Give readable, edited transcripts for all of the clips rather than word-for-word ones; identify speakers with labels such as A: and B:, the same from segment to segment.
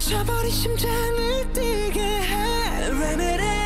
A: 미쳐버린 심장을 뛰게 해 레메레.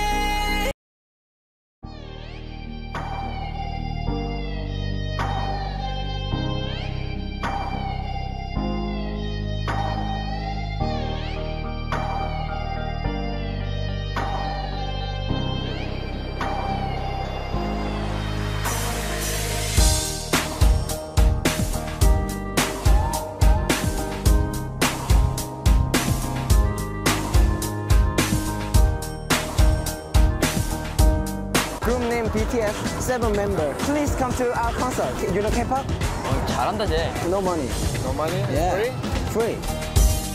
B: Group name BTS, 7 member. Please come to our concert. You know K-pop?
C: 잘한다 쟤.
B: No money.
C: No money?
B: Yeah. Free? Free.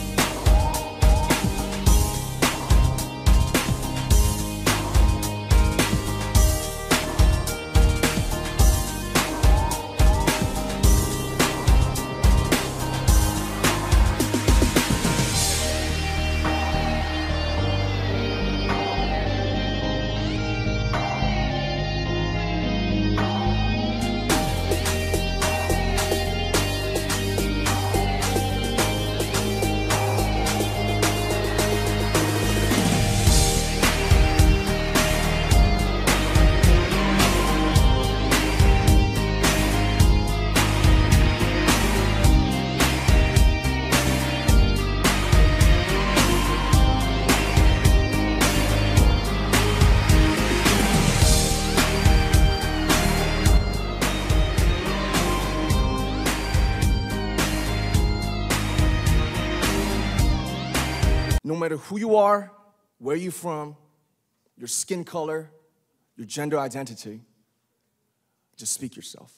D: No matter who you are, where you're from, your skin color, your gender identity, just speak yourself.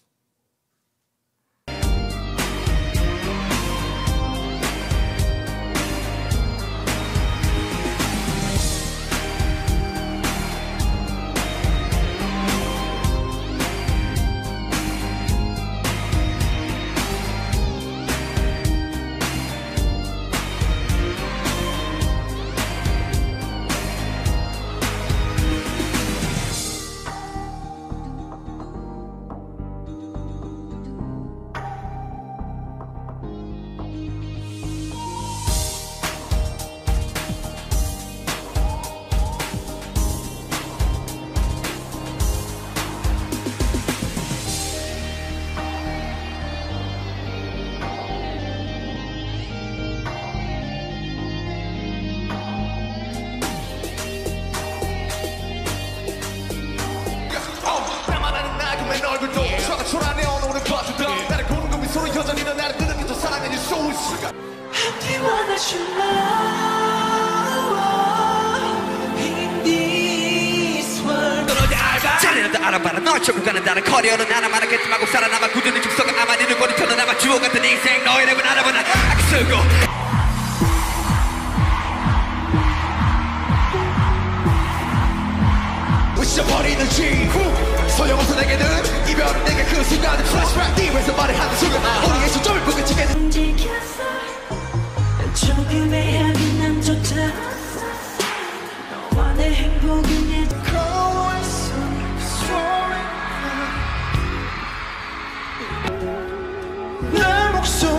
A: 알아봐라 널 찾고 가는 나는 커리어는 하나만 하겠지만 꼭 살아남아 꾸준히 죽서가 아마 니는 꼬리쳐도 남아 주워 같은 인생 너의 랩은 알아보나 아껴 쓰고 부셔버리는 지구 소용없어 내게는 이별은 내게 그 순간은 플래시백 띠에서 말을 하는 순간 우리의 시점을 부딪히게 움직였어 조금의 한남조차 너와 내 행복은 내 목숨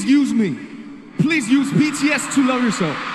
C: use me. Please use BTS to love yourself.